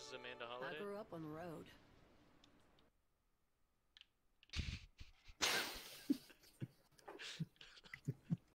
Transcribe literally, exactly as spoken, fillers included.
is Amanda I Holiday. grew up on the road.